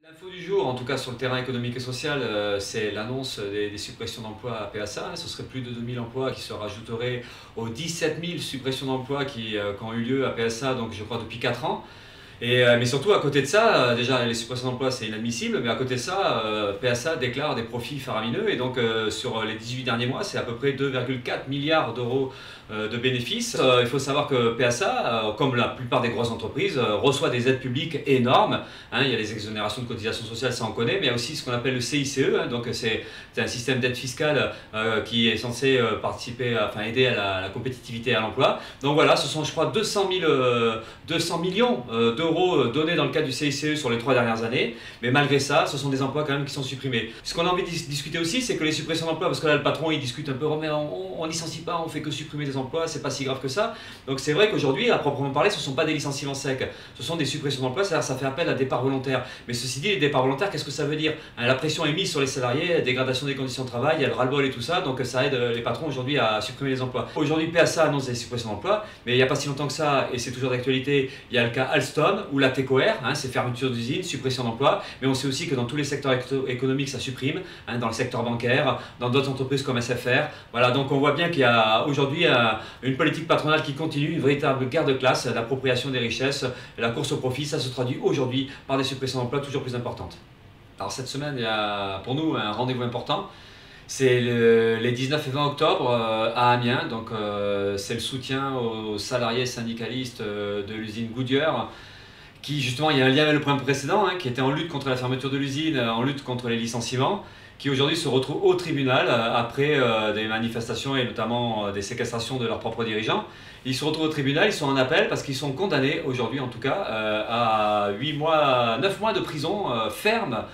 L'info du jour, en tout cas sur le terrain économique et social, c'est l'annonce des suppressions d'emplois à PSA. Ce serait plus de 2000 emplois qui se rajouteraient aux 17 000 suppressions d'emplois qui ont eu lieu à PSA, donc je crois depuis 4 ans. Mais surtout, à côté de ça, déjà les suppressions d'emplois c'est inadmissible, mais à côté de ça, PSA déclare des profits faramineux et donc sur les 18 derniers mois, c'est à peu près 2,4 milliards d'euros de bénéfices. Il faut savoir que PSA, comme la plupart des grosses entreprises, reçoit des aides publiques énormes. Il y a les exonérations de cotisations sociales, ça on connaît, mais il y a aussi ce qu'on appelle le CICE, donc c'est un système d'aide fiscale qui est censé participer, aider à la compétitivité et à l'emploi. Donc voilà, ce sont je crois 200 millions d'euros donnés dans le cadre du CICE sur les 3 dernières années, mais malgré ça, ce sont des emplois quand même qui sont supprimés. Ce qu'on a envie de discuter aussi, c'est que les suppressions d'emplois, parce que là le patron il discute un peu, oh, mais on licencie pas, on fait que supprimer des emplois, c'est pas si grave que ça. Donc c'est vrai qu'aujourd'hui, à proprement parler, ce ne sont pas des licenciements secs, ce sont des suppressions d'emplois, c'est-à-dire ça fait appel à départ volontaire. Mais ceci dit, les départs volontaires, qu'est-ce que ça veut dire? La pression est mise sur les salariés, dégradation des conditions de travail, il y a le ras-le-bol et tout ça, donc ça aide les patrons aujourd'hui à supprimer les emplois. Aujourd'hui, PSA annonce des suppressions d'emplois, mais il n'y a pas si longtemps que ça, et c'est toujours d'actualité, il y a le cas Alstom ou la TECOR, c'est fermeture d'usines, suppression d'emplois, mais on sait aussi que dans tous les secteurs économiques ça supprime, dans le secteur bancaire, dans d'autres entreprises comme SFR. Voilà, donc on voit bien qu'il y a aujourd'hui une politique patronale qui continue, une véritable guerre de classe, l'appropriation des richesses, la course au profit, ça se traduit aujourd'hui par des suppressions d'emplois toujours plus importantes. Alors cette semaine, il y a pour nous un rendez-vous important. C'est les 19 et 20 octobre à Amiens, donc c'est le soutien aux salariés syndicalistes de l'usine Goodyear, qui justement, il y a un lien avec le point précédent, qui était en lutte contre la fermeture de l'usine, en lutte contre les licenciements, qui aujourd'hui se retrouvent au tribunal après des manifestations et notamment des séquestrations de leurs propres dirigeants. Ils se retrouvent au tribunal, ils sont en appel parce qu'ils sont condamnés aujourd'hui en tout cas à 9 mois de prison ferme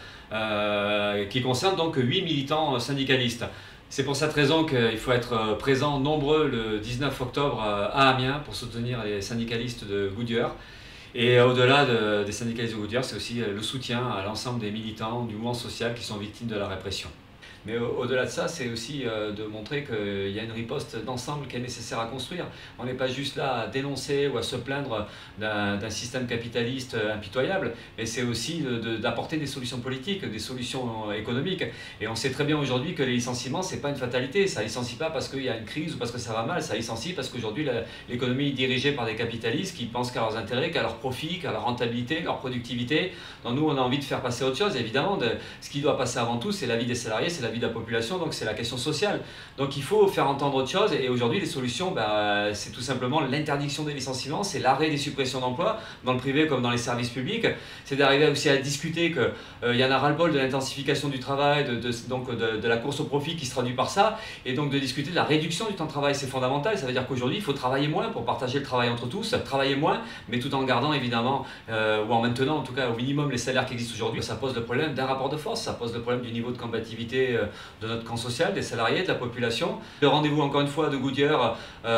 qui concerne donc 8 militants syndicalistes. C'est pour cette raison qu'il faut être présent nombreux le 19 octobre à Amiens pour soutenir les syndicalistes de Goodyear. Et au-delà des syndicalistes de Goodyear, c'est aussi le soutien à l'ensemble des militants du mouvement social qui sont victimes de la répression. Mais au-delà de ça, c'est aussi de montrer qu'il y a une riposte d'ensemble qui est nécessaire à construire. On n'est pas juste là à dénoncer ou à se plaindre d'un système capitaliste impitoyable, mais c'est aussi d'apporter des solutions politiques, des solutions économiques. Et on sait très bien aujourd'hui que les licenciements, ce n'est pas une fatalité. Ça ne licencie pas parce qu'il y a une crise ou parce que ça va mal, ça licencie parce qu'aujourd'hui l'économie est dirigée par des capitalistes qui pensent qu'à leurs intérêts, qu'à leurs profits, qu'à leur rentabilité, leur productivité. Donc nous, on a envie de faire passer autre chose, évidemment. Ce qui doit passer avant tout, c'est la vie des salariés, c'est la vie de la population, donc c'est la question sociale. Donc il faut faire entendre autre chose et aujourd'hui les solutions, c'est tout simplement l'interdiction des licenciements, c'est l'arrêt des suppressions d'emplois dans le privé comme dans les services publics, c'est d'arriver aussi à discuter qu'il y en a ras-le-bol de l'intensification du travail, de la course au profit qui se traduit par ça, et donc de discuter de la réduction du temps de travail, c'est fondamental. Ça veut dire qu'aujourd'hui il faut travailler moins pour partager le travail entre tous, travailler moins, mais tout en gardant évidemment, ou en maintenant en tout cas au minimum les salaires qui existent aujourd'hui. Ça pose le problème d'un rapport de force, ça pose le problème du niveau de combativité de notre camp social, des salariés, de la population. Le rendez-vous encore une fois de Goodyear,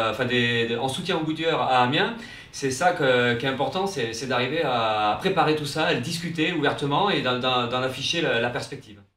en soutien au Goodyear à Amiens, c'est ça qui est important, c'est d'arriver à préparer tout ça, à le discuter ouvertement et d'en afficher la perspective.